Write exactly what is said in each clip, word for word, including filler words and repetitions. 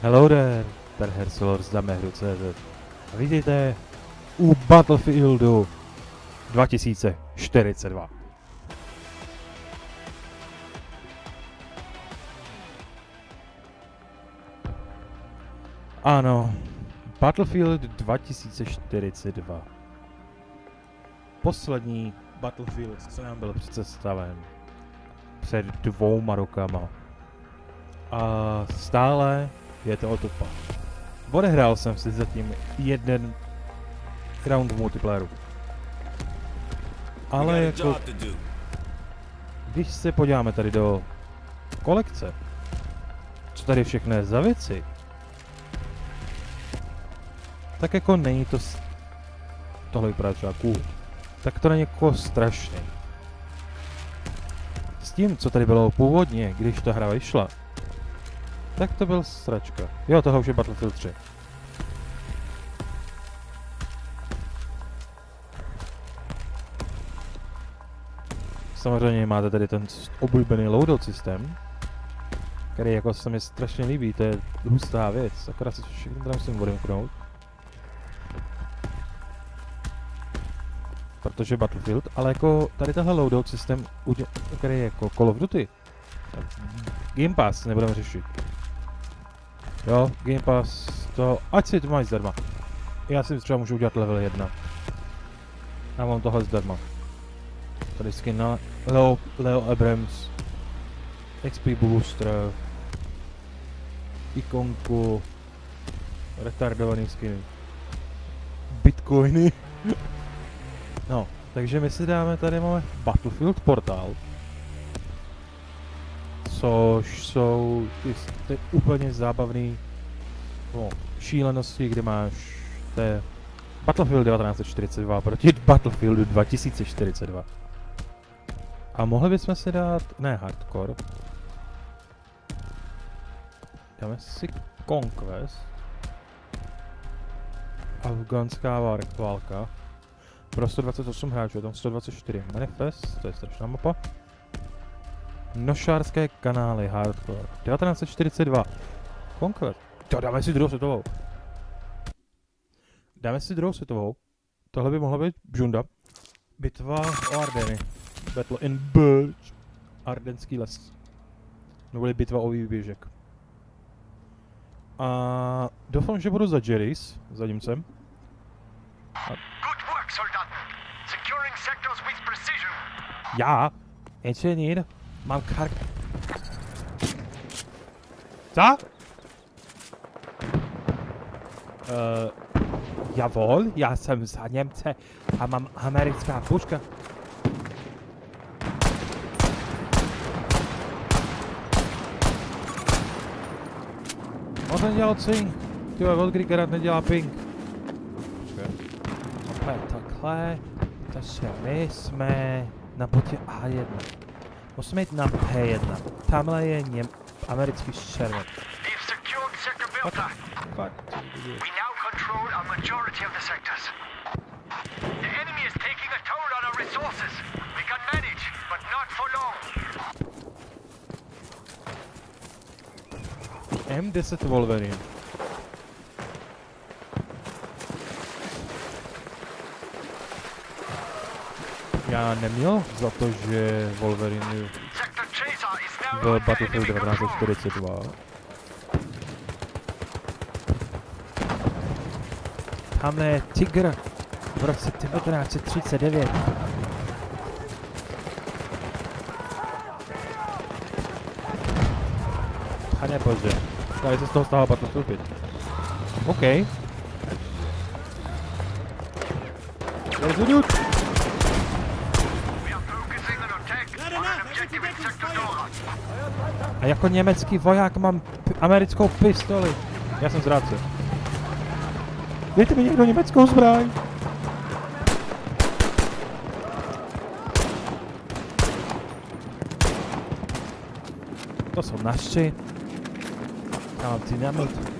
Hello there, tady Hersolor z Damehru tečka cé zet. A vidíte u Battlefieldu dva tisíce čtyřicet dva. Ano, Battlefield dva tisíce čtyřicet dva. Poslední Battlefield, co nám byl představen před dvouma rokama. A stále je to otopa. Odehrál jsem si zatím jeden round v multiplayeru. Ale jako, když se podíváme tady do kolekce, co tady všechno je za věci, tak jako není to, tohle vypadá třeba cool, tak to není jako strašný. S tím, co tady bylo původně, když ta hra vyšla, tak to byl sračka. Jo, toho už je Battlefield tři. Samozřejmě máte tady ten oblíbený loadout systém, který jako se mi strašně líbí, to je hustá věc, akorát si všechno tady musím odemknout. Protože Battlefield, ale jako tady tahle loadout systém, který je jako Call of Duty, Game Pass nebudeme řešit. Jo, Game Pass, to, ať si to máš zdarma. Já si třeba můžu udělat level jedna. Já mám tohle zdarma. Tady skin na Leo, Leo Abrams, X P booster, ikonku, retardovaný skiny, bitcoiny. No, takže my si dáme, tady máme Battlefield portál, což jsou ty, ty úplně zábavné no, šílenosti, kde máš té Battlefield devatenáct set čtyřicet dva proti Battlefieldu dva tisíce čtyřicet dva. A mohli bychom si dát, ne hardcore, dáme si Conquest, afgánská válka, pro sto dvacet osm hráčů, je tam sto dvacet čtyři, Manifest, to je strašná mapa, Nošářské kanály, hardcore, devatenáct set čtyřicet dva, Conquest, to dáme si druhou světovou. Dáme si druhou světovou, tohle by mohla být Bžunda, bitva o Ardeny. Battle in Burj, Ardenský les. Neboli bitva o výběžek. A doufám, že budu za Jerry's, za Němcem. A... Já? Engineer? Mám kar... Co? Uh, javol, já jsem za Němce a mám americká puška. On ten dělal cing. Tyhle, od kdy Gerard nedělá ping. Počkej. Takhle, takhle. Takže my jsme na botě A jedna. Musíme jít na P jedna. Tamhle je něm... americký šermet. What? What? We now control a majority of the sectors. The enemy is taking a toll on our resources. We can manage, but not for long. M deset Wolverine. Já neměl za to, že Wolverine v Battlefield devatenáct set čtyřicet dva. Tamhle je Tigr v roce devatenáct set třicet devět. Pane bože. Tady se z toho stává Battlefield pět. OK. There's a dude. A jako německý voják mám americkou pistoli. Já jsem zrádce. Dejte mi někdo německou zbraň. To jsou naši. Já mám dynamit.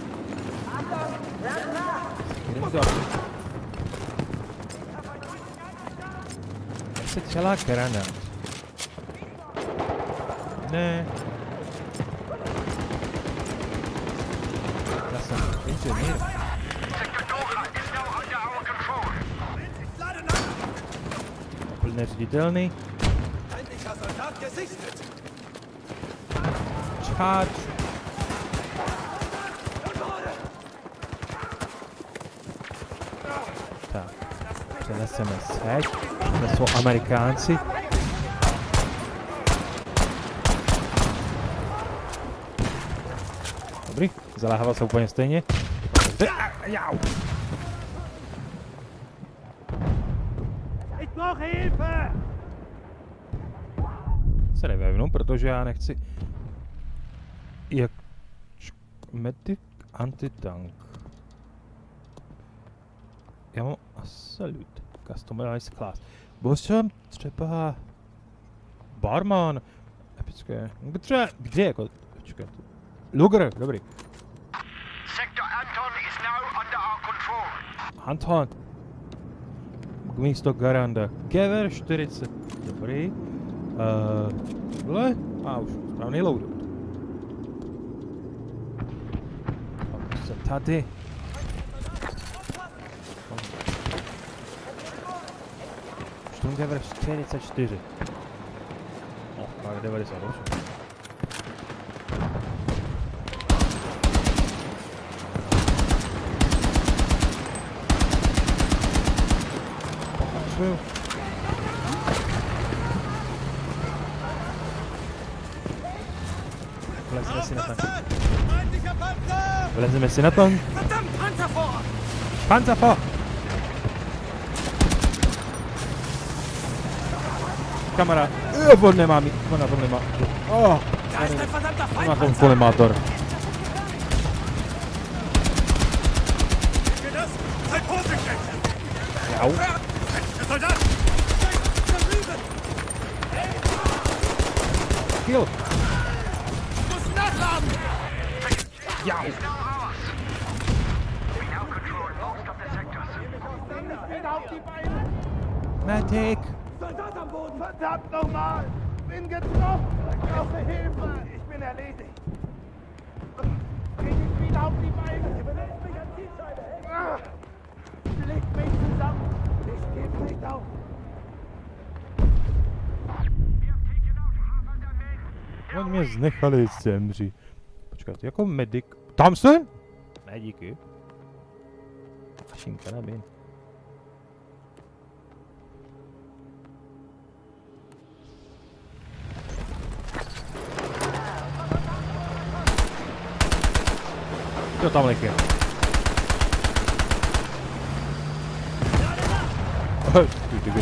Jak se celá granát? Ne. Inženýr. Úplně neřiditelný. Charge. Tak, přeneseme seď. To jsou Amerikánci. Dobrý, zaléhával se úplně stejně. Jau. Se nevevnu, protože já nechci... Jak... Medic antitank. Já mám Absolute. Customized class. Bože, třeba... Barman. Epické. Třeba, kde jako... Počkej. Luger, dobrý. Sector Anton is now under our control. Anton. Místo Garanda. Kever čtyřicet. Dobrý. Uh, tohle? A už, správný loadout. A se tady. Sturmgewehr čtyřicet čtyři. O, máme devadesát osm. Pokračuju. Vlezeme si na tank. Vlezeme si na tank. Panzer vor! Kamera. On nemá mi. Ona to nemá. Oh, on má ten kolimátor. Jau. Kill. Jau. Medic! Soldat am Boden! Verdammt nochmal! Bin getroffen! Ich brauche Hilfe! Ich bin erledigt! Krieg ich wieder auf die Beine! Überlässt mich an Zielscheibe! Legt mich zusammen! Ich gebe nicht auf! Oni mě znechali zemřít. Počkat, jako medic... Tam jsem? Ne, díky. Mašinka nebýn. Jo, tam lek je. Ty, ty, ty.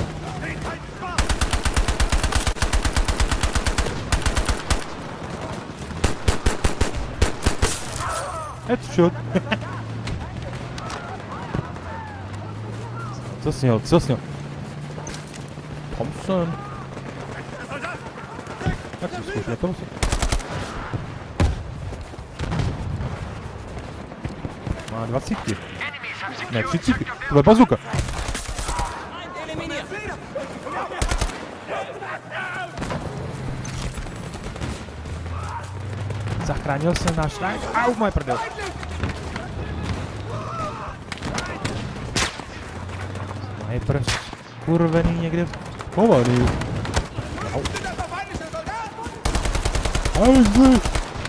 Headshot. Co s něho, co s něho? Thompson. Jak si zkoušel Thompson? Má dvacítky. Ne, třicítky. To bude bazuka. Zachránil jsem náš tank. Au, moje prdel. Sniper kurvený někde schovaný. Au. Au, zde.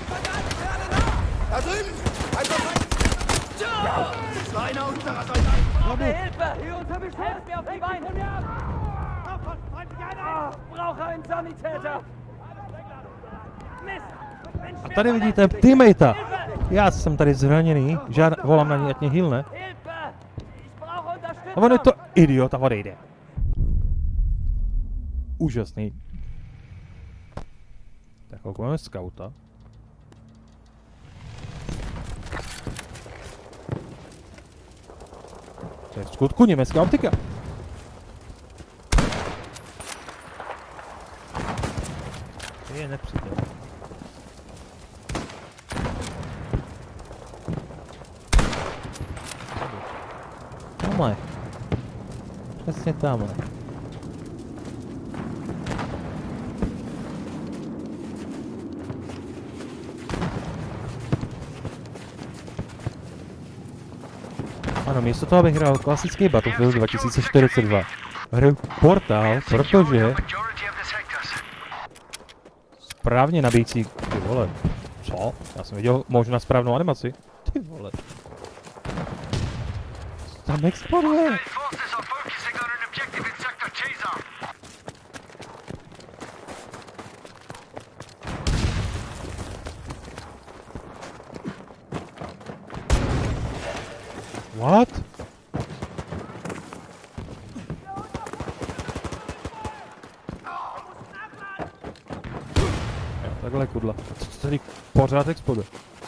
Hilfe! Hier unter Beschuss! Mir auf die Beine! Brauche einen Sanitäter! Mist! A tady vidíte teammatea. Já jsem tady zraněný, žád, volám na něj, ať mě healne. A on je to idiot a odejde. Úžasný. Tak koukujeme skauta. To je v skutku německá optika. To je nepřítel. Tamhle. Přesně tamhle. Ano, místo toho, abych hrál klasický Battlefield dva tisíce čtyřicet dva. Hraju Portal, protože... Správně nabíjící... Ty vole. Co? Já jsem viděl možná správnou animaci. Ty vole. Co tam exploduje? What? Jo, takhle kudla. Co tady pořád exploduje?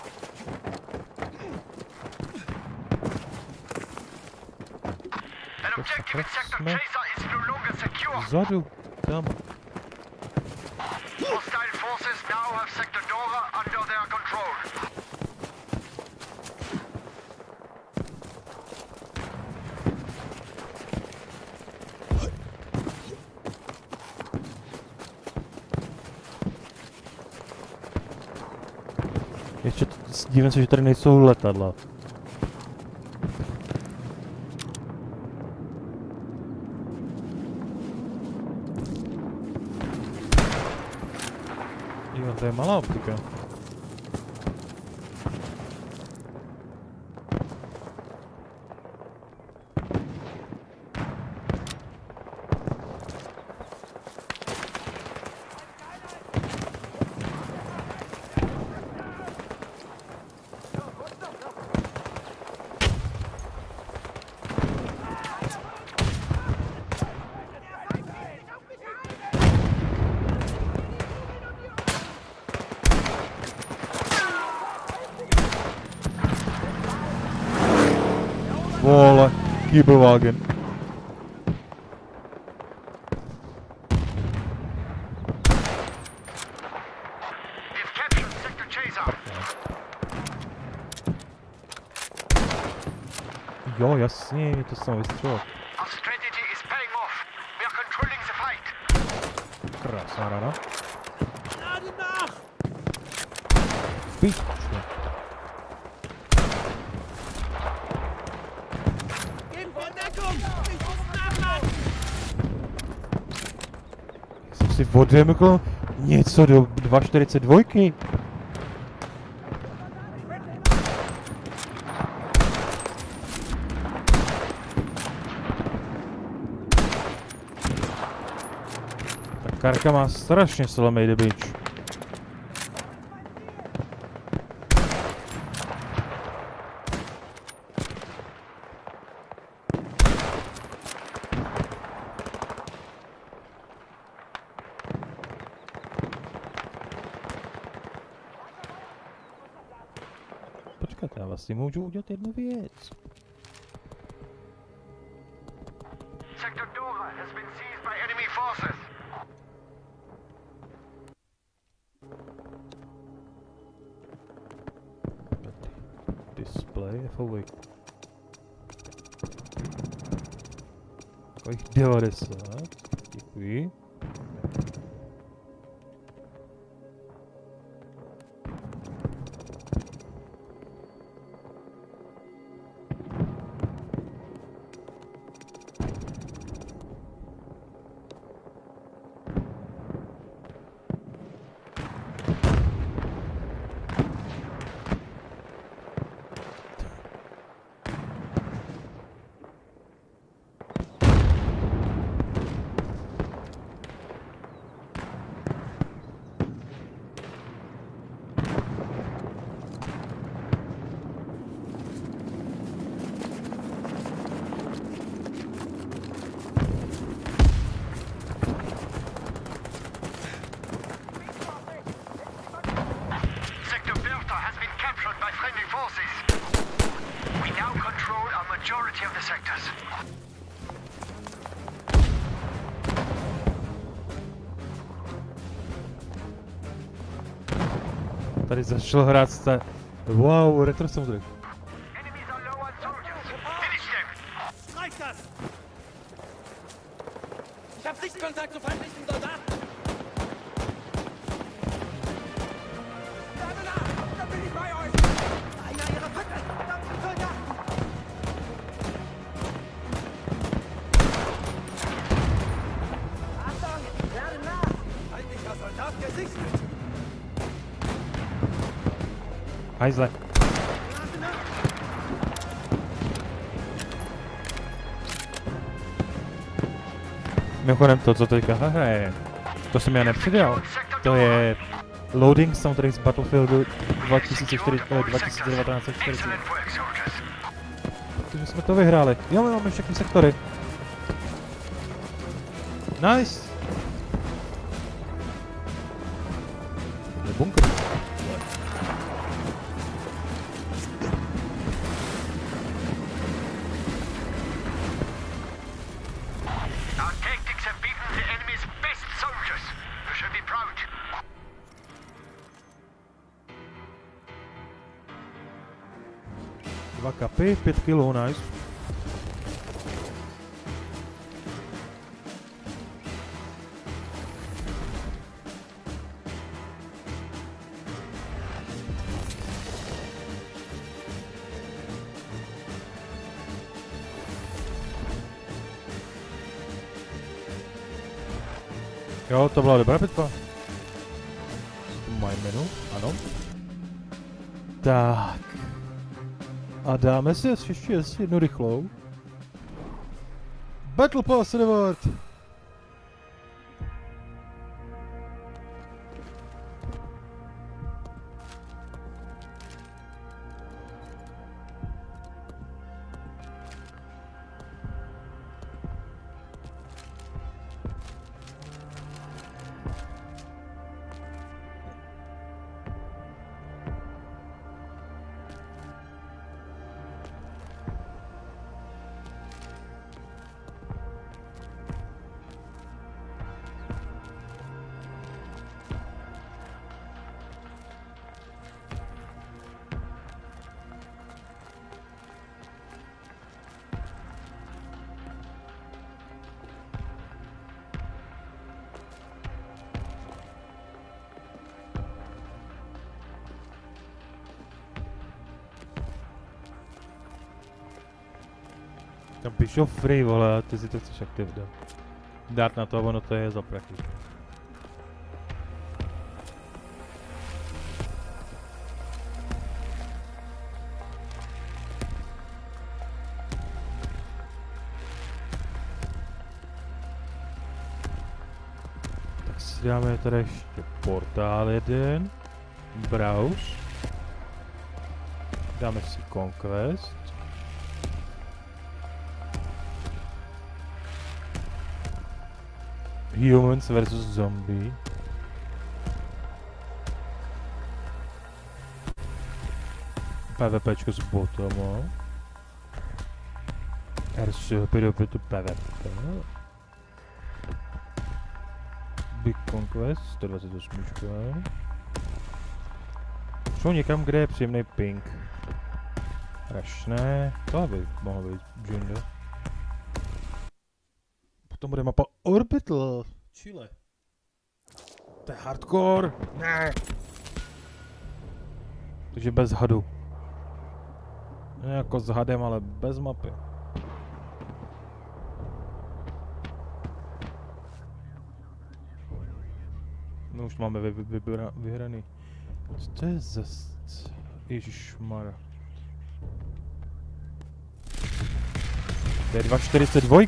Jsme vzadu, tam. Hostile forces now have Sector Dora under their control. Ještě dívám se, že tady nejsou letadla. Jo, to je malá optika. Vole, Kýbelwagen. Jo, jasně, to jsem vystřelil. Krásná rada. Piču. Jsem si odemkl něco do dva čtyřicet dva. Ta karka má strašně slomej damage. Počkejte, já vlastně můžu udělat jednu věc. Sector Dora has been seized by enemy forces. Display F O V. Takových devadesát. Děkuji. Tady začal hrát sta... Wow, retro soundtrack. Ich hab Sichtkontakt zu feindlichen Soldaten! Da bin ich bei euch! Einer ihrer Pötte! Soldaten! Hajzle. Mimochodem to, co teďka hraje, to jsem já nepředělal. To je loading soundtrack z Battlefieldu dva tisíce devatenáct čtyřicet. Protože jsme to vyhráli. Jo, my máme všechny sektory. Nice! Je bunkr. Our tactics have beaten the enemy's best soldiers. You should be proud. Dva kapy, pět kilů, nice. Jo, to byla dobrá bitva. Mají menu, ano. Tak. A dáme si ještě, ještě jednu rychlou. Battle Pass Reward! Tam píšou free, vole, a ty si to chceš aktivovat. Dát na to a ono to je za prachy. Tak si dáme tady ještě portál jeden. Browse. Dáme si Conquest. Humans versus zombie. PvPčko s botama. Airship do to PvP. Big Conquest, sto dvacet osm. Šlo někam, kde je příjemný ping. Až ne, to by mohlo být Junda. Potom bude mapa Orbital. Chile. To je hardcore. Ne. Takže bez hadu. Ne jako s hadem, ale bez mapy. No už máme vy, vy, vybra, vyhraný. Co to je za... Ježišmar. To je dva čtyřicet dva.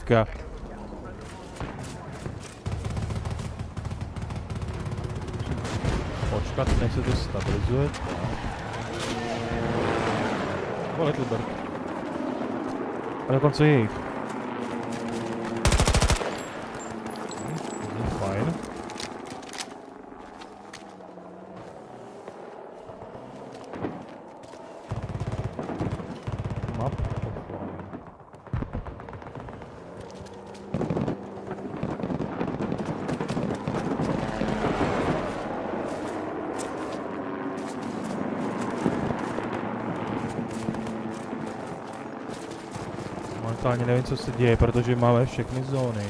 Počkat, než se to stabilizuje. O, Little Bird. A dokonce jejich. Hm, fajn. Map offline. Momentálně nevím, co se děje, protože máme všechny zóny.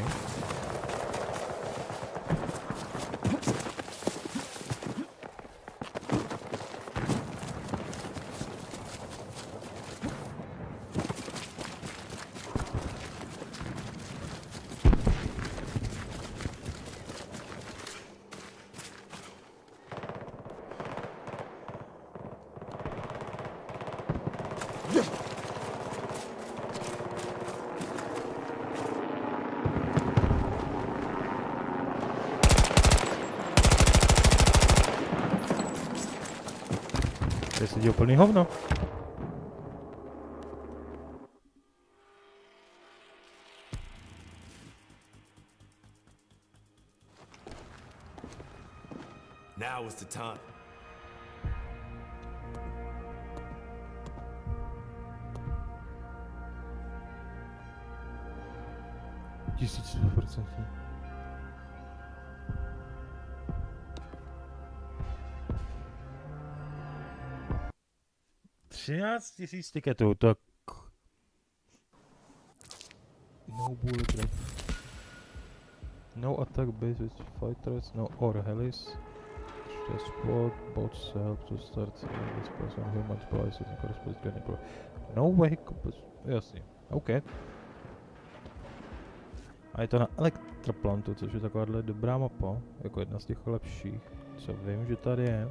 Tady sedí úplný hovno. Now is the time. Tisíc procentní. Třináct tisíc tiketů, tak... No bullet drop. No attack base with fighters, no or helis. Just sport, bots help to start this person human prices and corresponding to any no vehicle, jasně, OK. A je to na elektroplantu, což je takováhle dobrá mapa, jako jedna z těch lepších, co vím, že tady je.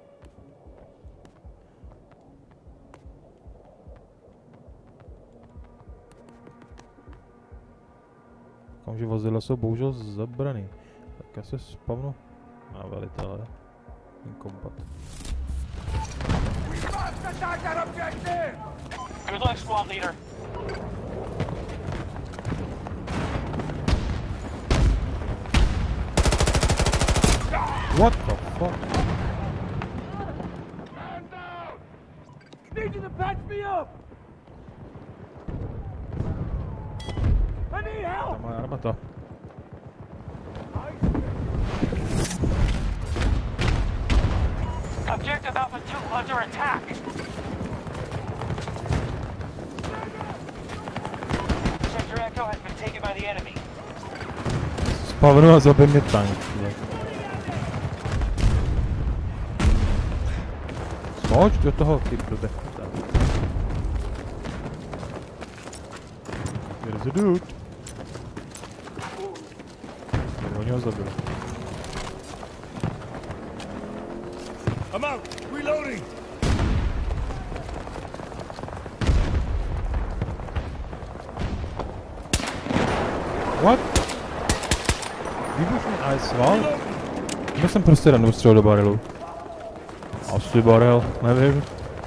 Koukám, že vozidla jsou bohužel zabraný. Tak já se spavnu na velitele. Incombat. Good luck, squad leader. What the fuck? Stand down! Need you to patch me up! I need help! Ta moja armata. Objective Alpha two under attack. Sector Echo has been taken by the enemy. Spavnu a zabij mě tank. Skoč do toho, ty blbe. Here's a dude. Oni ho zabili. I'm out. Reloading. What? Výbušný ice wall? Já jsem prostě random střel do barelu. Asi barel, nevím.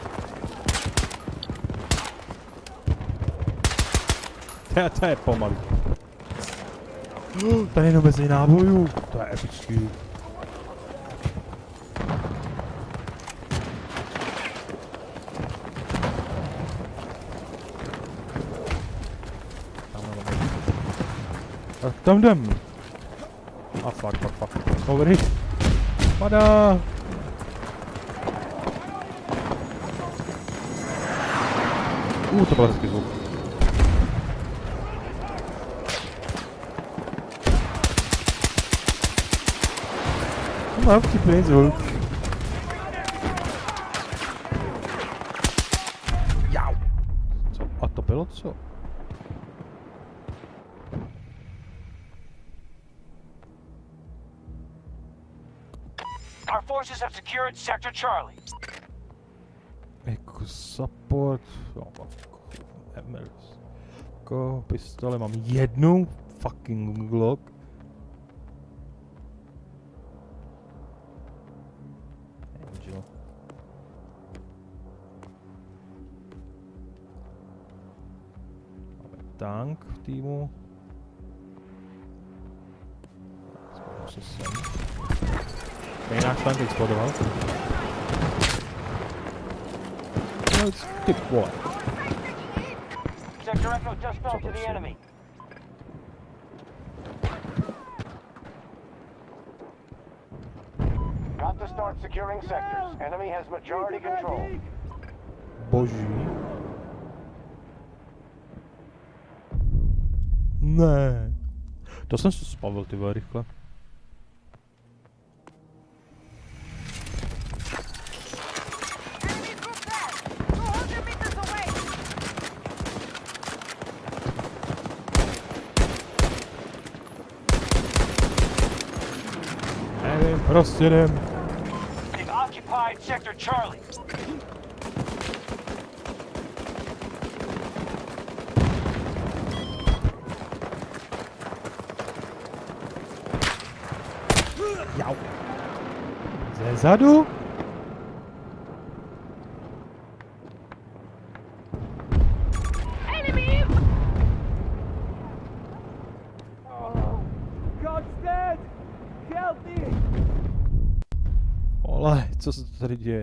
To je, to je pomalý. Oh, tady jenom mezi nábojů. To je epický. Tak tam jdem. A fuck, fuck, fuck. Overhit. Padá. Uh, to byl hezký zvuk. To má vtipný zvuk. Jau. Co? A to bylo co? Our forces have secured Sector Charlie. Jako support, no, Emers. Jako pistole mám jednu fucking Glock. Angel. Máme tank v týmu. Spolu se sem. Tady náš tank explodoval. Let's get one. Sector Echo just fell to the enemy. Got to start securing sectors. Enemy has majority control. Boží. Ne. To jsem se spavil, ty vole, rychle. Nevím, prostě jdem. They've occupied Sector Charlie. Jau. Ze zadu? Enemy! Oh, God's dead! Help me! Ole, co se to tady děje?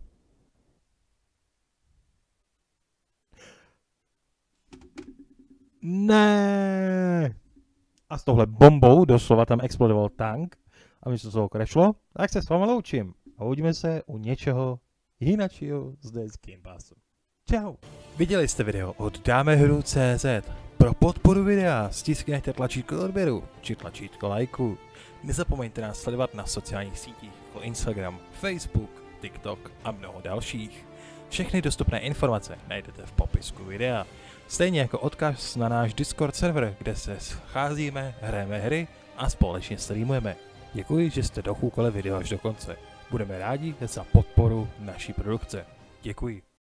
Ne. A s touhle bombou doslova tam explodoval tank a mi se toho krešlo, tak se s vámi loučím a uvidíme se u něčeho jinačího zde z Game Passu. Čau. Viděli jste video od dámehru tečka cé zet. Pro podporu videa stiskněte tlačítko odběru či tlačítko lajku. Nezapomeňte nás sledovat na sociálních sítích jako Instagram, Facebook, TikTok a mnoho dalších. Všechny dostupné informace najdete v popisku videa. Stejně jako odkaz na náš Discord server, kde se scházíme, hrajeme hry a společně streamujeme. Děkuji, že jste dokoukali video až do konce. Budeme rádi za podporu naší produkce. Děkuji.